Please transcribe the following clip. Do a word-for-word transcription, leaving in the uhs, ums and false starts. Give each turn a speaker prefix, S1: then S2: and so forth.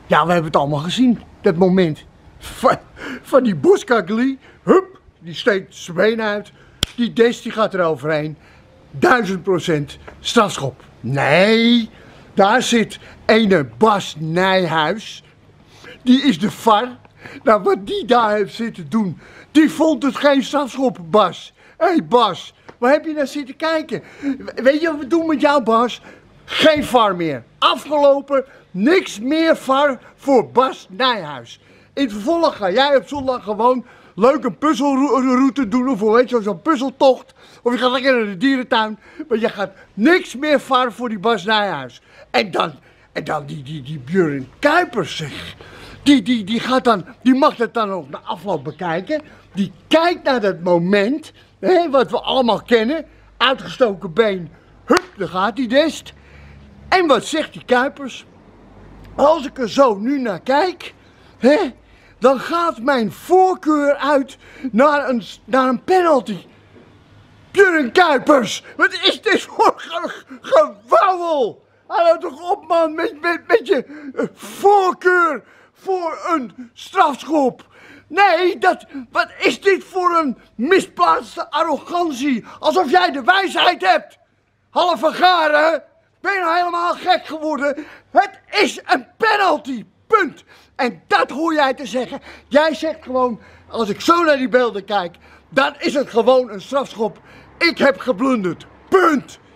S1: Ja, we hebben het allemaal gezien, dat moment. Van, van die Boskagli, hup, die steekt zijn been uit. Die Dest die gaat er overheen. Duizend procent strafschop. Nee, daar zit ene Bas Nijhuis. Die is de V A R. Nou, wat die daar heeft zitten doen, die vond het geen strafschop, Bas. Hé hey Bas, waar heb je naar zitten kijken? Weet je wat we doen met jou, Bas? Geen V A R meer. Afgelopen, niks meer V A R voor Bas Nijhuis. In het vervolg ga jij op zondag gewoon leuk een puzzelroute doen of weet je, zo'n puzzeltocht. Of je gaat lekker naar de dierentuin, maar je gaat niks meer V A R voor die Bas Nijhuis. En dan, en dan die, die, die Björn Kuipers, zeg. Die, die, die, gaat dan, die mag het dan ook na afloop bekijken. Die kijkt naar dat moment, hè, wat we allemaal kennen. Uitgestoken been, hup, daar gaat die Dest. En wat zegt die Kuipers? Als ik er zo nu naar kijk, hè, dan gaat mijn voorkeur uit naar een, naar een penalty. Björn Kuipers, wat is dit voor ge gewauwel? Hou toch op, man, met, met, met je uh, voorkeur voor een strafschop. Nee, dat, wat is dit voor een misplaatste arrogantie? Alsof jij de wijsheid hebt. Halve garen, ben je nou helemaal gek geworden? Het is een penalty, punt. En dat hoor jij te zeggen. Jij zegt gewoon, als ik zo naar die beelden kijk, dan is het gewoon een strafschop. Ik heb geblunderd, punt.